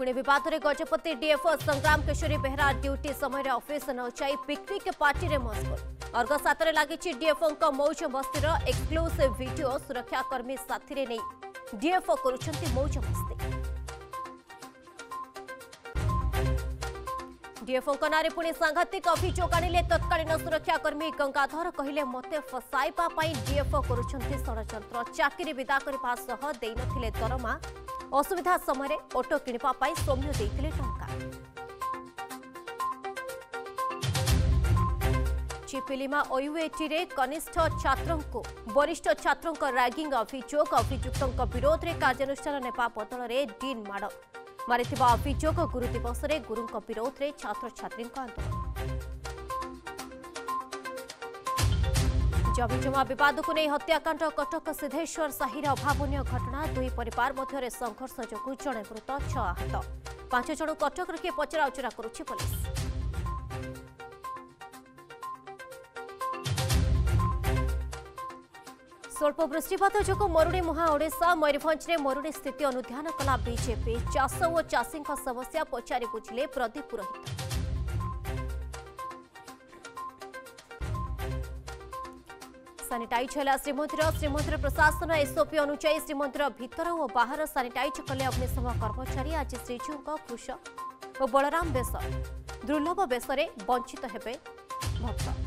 पुणे विवाद में Gajapati DFO Sangram Kishori Behera duty समय ऑफिस न जाई पिकनिक पार्टी में मशगुल। अर्घ सात लगी डीएफओ मौज मस्तिर एक्सक्लूसिव वीडियो सुरक्षाकर्मी साथी नहीं डीएफओ करुछंती मौज मस्ती। डीएफओ नारे पुणी सांघातिक अभियोग आनिले तत्कालीन सुरक्षाकर्मी गंगाधर कहले मते फसाइबा पई डीएफओ करुछंती षडयंत्र। चाकरी विदा करबा सह देई नथिले दरमा असुविधा समय ऑटो किणवा पाई सौम्य देइथिले टंका। चिपिलिमा ओयूएटी रे कनिष्ठ छात्रों को वरिष्ठ छात्रों रैगिंग अभियोग अभियुक्तों विरोध में कार्यानुष्ठान नेपा बदल में डीन माड़ मारिथिबा अभियोग गुरु दिवस में गुरु विरोध में छात्र छात्री आंदोलन। जमीजमा विवाद को नहीं हत्याकांड कटक सिद्धेश्वर साहिर अभावन घटना दुई परिवार मध्य संघर्ष जो जड़े मृत 6 आहत 5 जन कटक रखी पचराउचरा करुछि पुलिस। स्वल्प वृष्टिपात जो मरुड़ी मुहां ओडिशा मयूरभंज में मरुड़ी स्थिति अनुध्यान कला बीजेपी। चाष और चाषी समस्या पचारि बुझिले प्रदीप पुरोहित। सानिटाइज है श्रीमंदिर प्रशासन एसओपी अनुसार श्रीमंदिर भीतर और बाहर सानिटाइज कले अग्निशम कर्मचारी। आज श्रीजीऊ कृष और बलराम बेश दुर्लभ बेश वंचित हेबे भक्त।